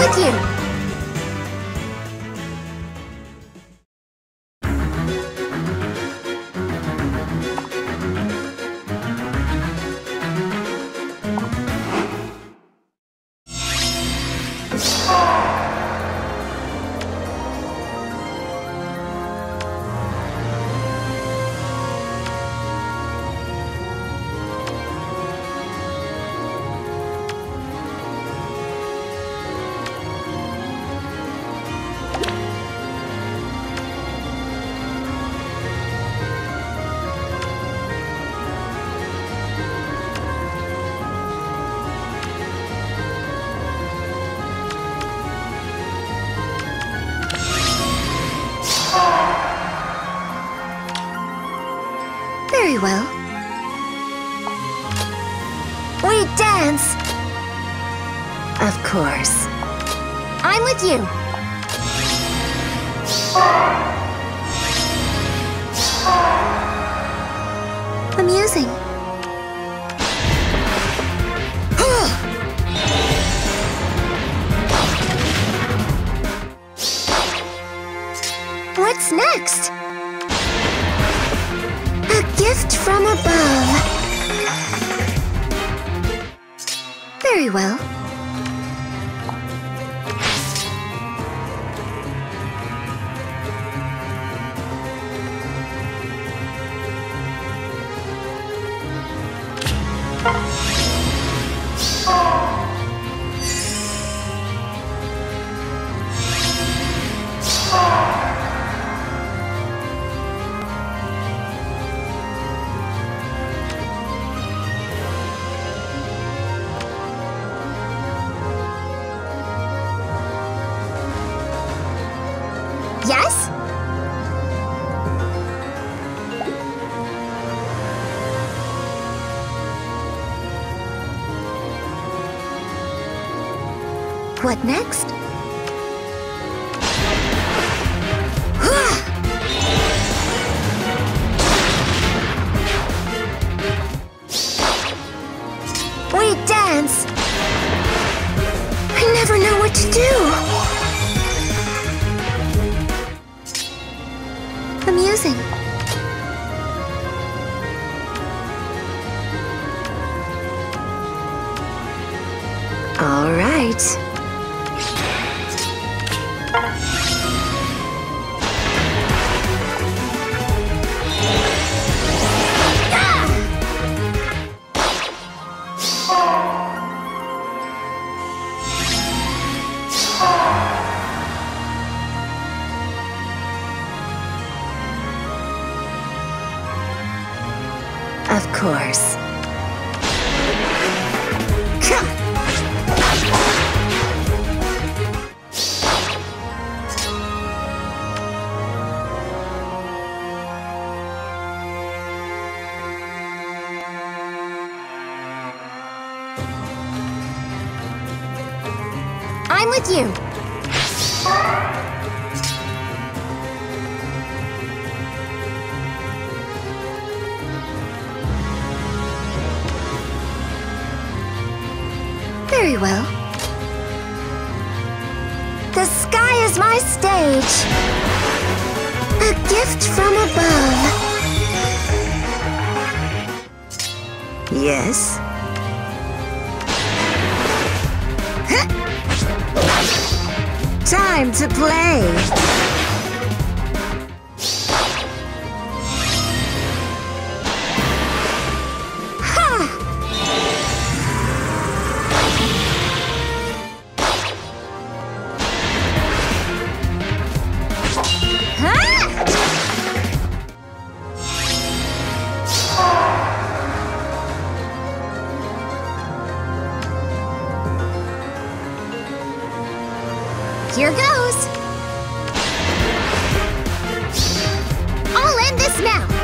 with you! Very well. We dance! Of course. I'm with you! Amusing. What's next? A gift from above. Very well. Yes? What next? We dance! I never know what to do! Amusing. All right. Of course. I'm with you. Very well. The sky is my stage. A gift from above. Yes? Time to play. Here goes! I'll end this now!